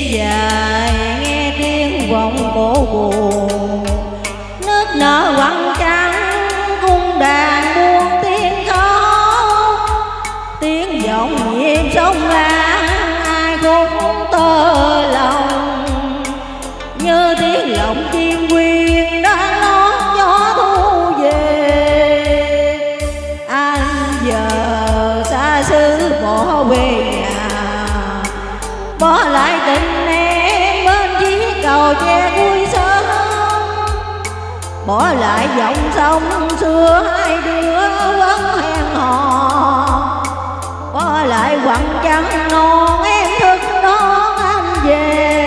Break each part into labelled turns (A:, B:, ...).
A: dài nghe tiếng vọng cổ buồn, nước nở quặng trắng cung đàn buông tiếng khóc, tiếng vọng nhịp sông Lam ai cũng tơ lòng, như tiếng lộng chim quyên đang ngót gió thu về. Anh giờ xa xứ bỏ về nhà, bỏ lại tình em bên chiếc cầu tre cuối sớm, bỏ lại dòng sông xưa hai đứa vẫn hẹn hò, bỏ lại quặng trắng non em thức đón anh về.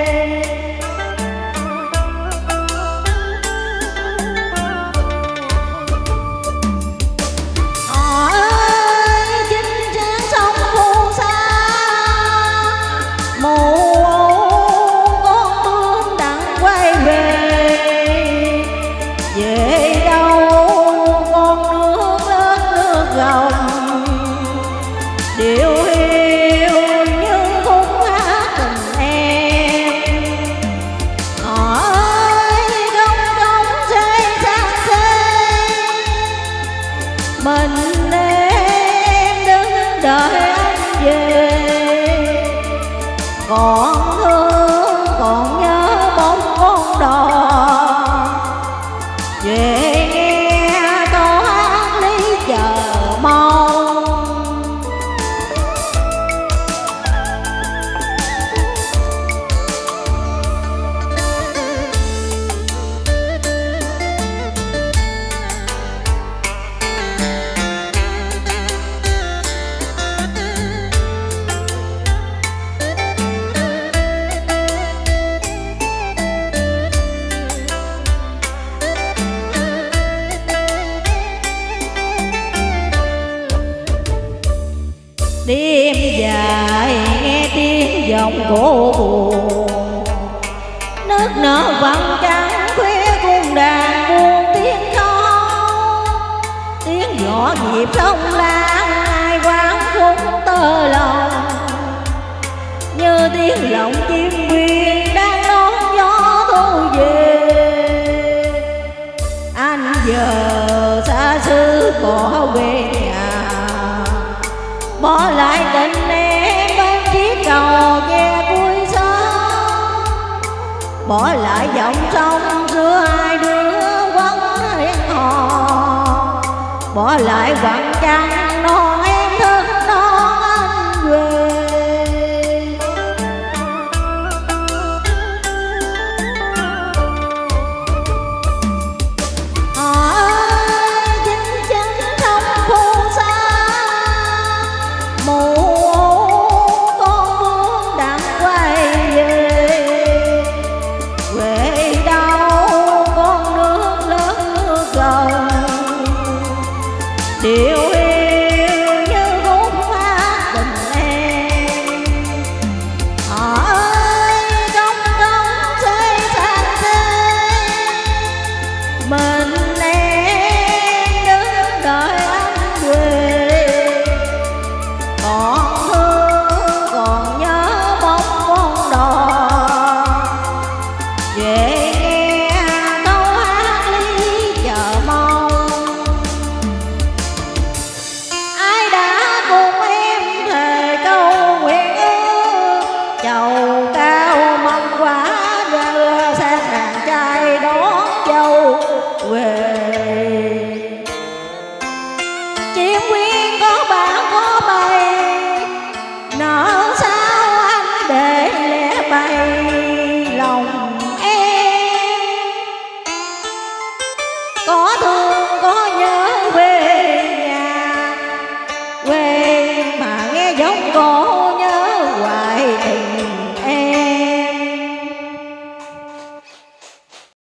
A: Điều hiu như khúc hát tình em, hỏi đông đông xây sang xây, mình em đứng đợi anh về. Còn thương còn nhớ bóng con đò về nghe câu hát lý chờ mong. Đêm dài nghe tiếng giọng cổ buồn, nước nở vầng trắng khuya cung đàn buông tiếng khóc, tiếng gió nhịp sông Lam ai quán khúc tơ lòng, như tiếng lộng chim quyên đang đón gió thu về. Anh giờ xa xứ bỏ về nhà, bỏ lại tình em bên chiếc cầu tre cuối sớm, bỏ lại dòng sông giữa hai đứa vẫn hẹn hò, bỏ lại quặng trắng non em thức đón anh về. Điều hiu như khúc hát tình em, hỏi đông đông xây sang xây, mình em đứng đợi anh về. Còn thương còn nhớ bóng con đò về nghe câu hát lý chờ mong. Chầu cao mâm quả đưa sang đàn trai đón dâu về. Chim quyên có bạn có bầy, nỡ sao anh để lẽ bày lòng em. Có thương